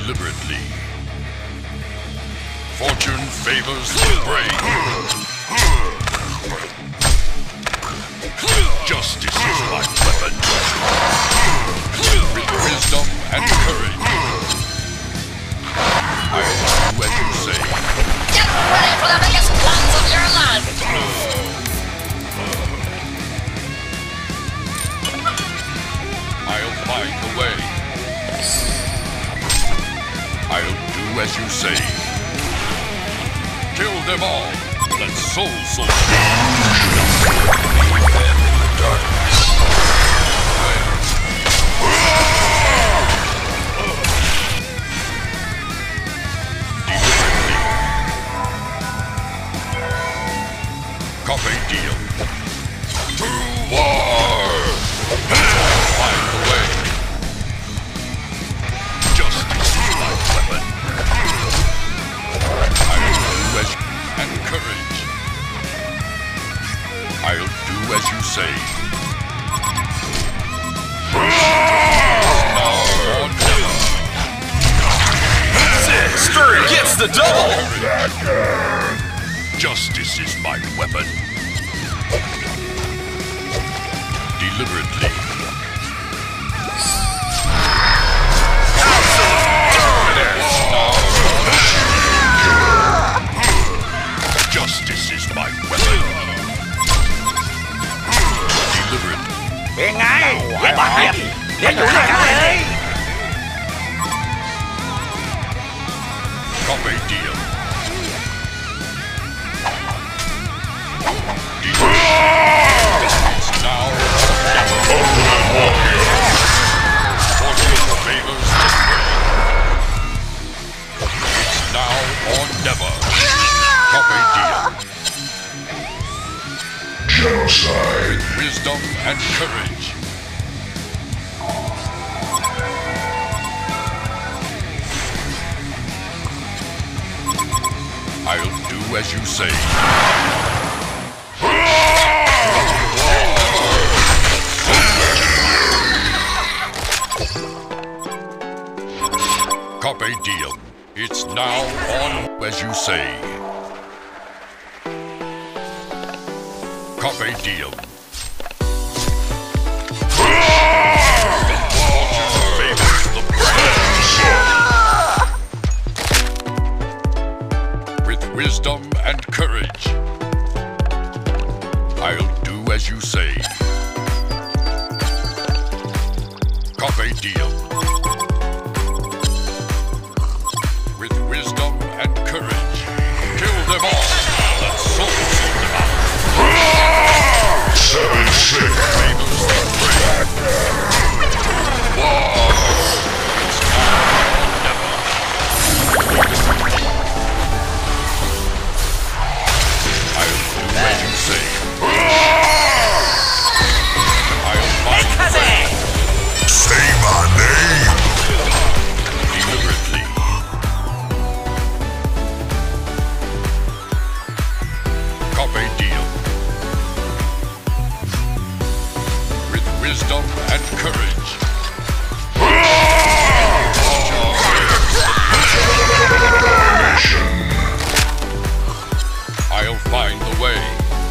Deliberately. Fortune favors the brave. Justice is my weapon. With wisdom and courage. I'll do as you say. Get ready for the biggest plans of your life! I'll find the way. I'll do as you say. Kill them all. Let Soul Soldier leave them in the darkness. Deliberately. Carpe diem. To war! Find the way. Justice is my weapon. I'll do as and courage. I'll do as you say. Now or never. Stir gets the double! Justice is my weapon. Deliberately. Justice is my weapon. Deliberate. เป็นไงเย็บเย็บเย็บอยู่ไหนกันเลย Carpe diem. It's now or never. Fortune favors the brave. It's now or never. Carpe diem. Genocide. With wisdom and courage. I'll do as you say. Carpe diem. It's now on as you say. Carpe diem. Fortune favors the brave. With wisdom and courage. I'll do as you say. Carpe diem. With wisdom and courage. Kill them all. Let Soul sort them out. 7-6. Favors the brave. War. It's now or never. I'll do as you say. I'll find the way. Say my name. Deliberately. Carpe diem. With wisdom and courage. I'll find the way.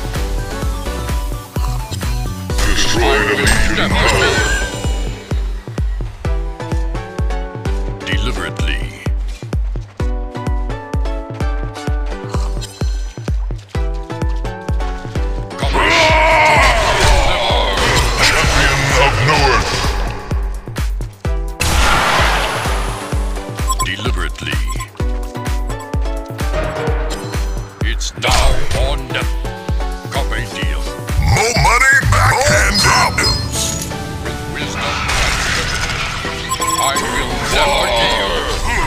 Destroy the Legion Never. Deliberately. Champion of Newerth. Deliberately. It's now or never. Carpe diem. More money, backhand problems. With wisdom and courage. I will never yield.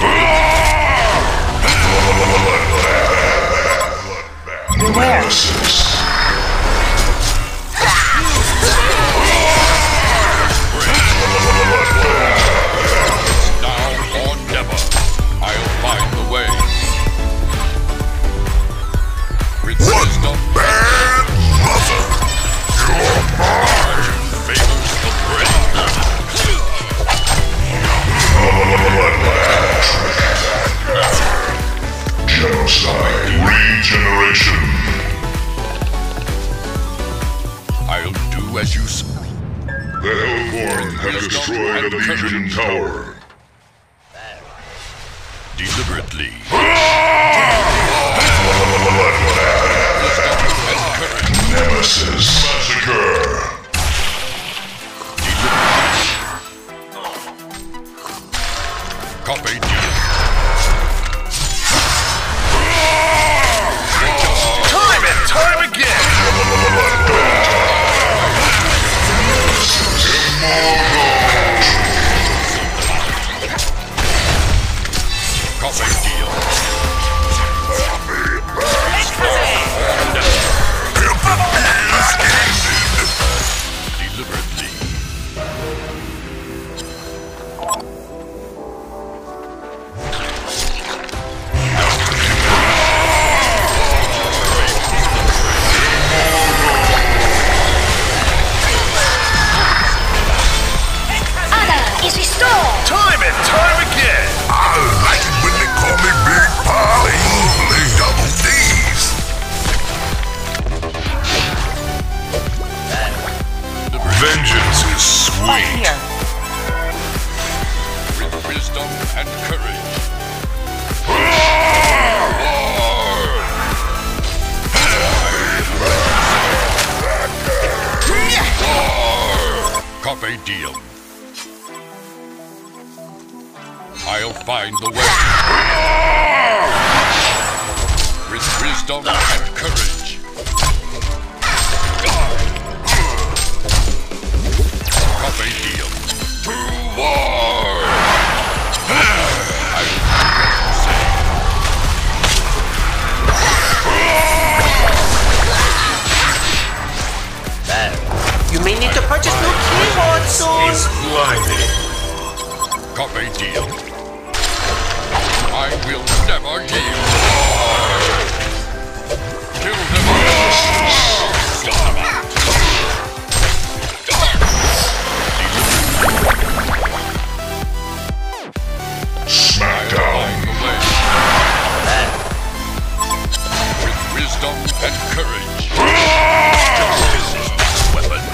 Nemesis. Now or never. I'll find the way. With wisdom Bad mother. Your fortune favors the brave. bloodbath. as you say. The Hellborn have destroyed a Legion tower. Deliberately. Nemesis Massacre. Carpe diem. Time and time again. Carpe diem. Deliberately. Honor is restored. Time and time again. I like it when they call me Big Polly. Holy double D's. Vengeance is sweet. With wisdom and courage. Carpe diem. I'll find the way. With wisdom and courage. Carpe diem. To war! I will do as you say. You may need to purchase new keyboard soon. Blinding. Carpe diem. I will never yield. Kill them all. Sort them out. Smackdown. Find the way. With wisdom and courage. Justice is my weapon.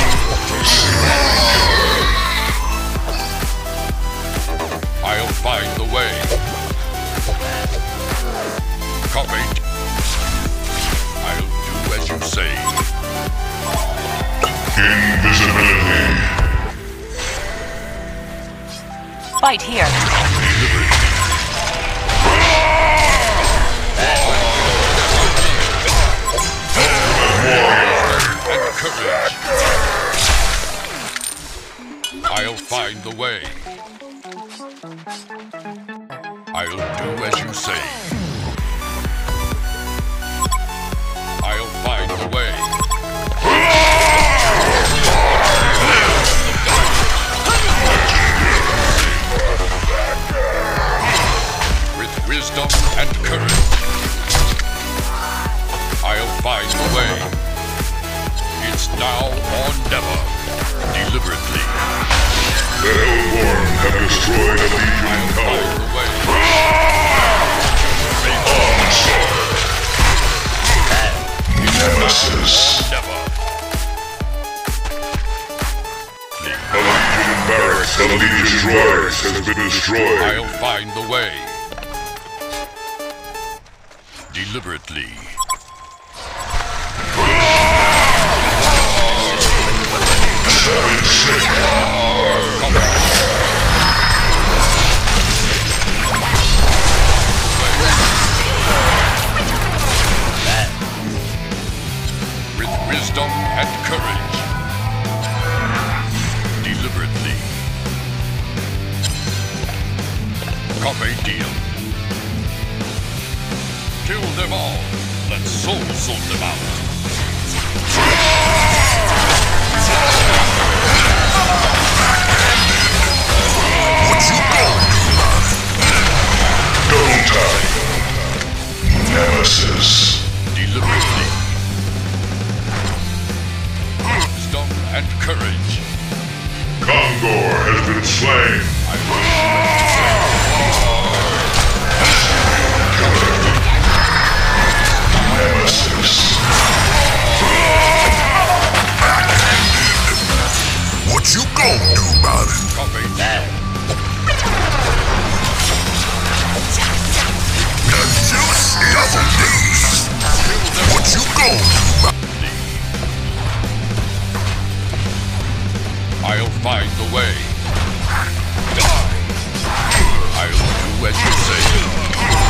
I'll find the way. Carpe diem. I'll do as you say. Invisibility. Fight here. And courage. I'll find the way. I'll do as you say. I'll find the way. With wisdom and courage. I'll find the way. It's now or never. Deliberately. The Hellborn have destroyed a Legion I'll tower. find the way. Nemesis. Never. A Legion barracks of Legion destroyers has been destroyed. I'll find the way. Deliberately. With wisdom and courage. Deliberately. Carpe diem. Kill them all. Let's soul sort them out. What you gonna do about it? Double time. Nemesis. Deliberately. Wisdom and courage. Kongor has been slain. I will Nemesis. find the way. Die! I'll do as you say.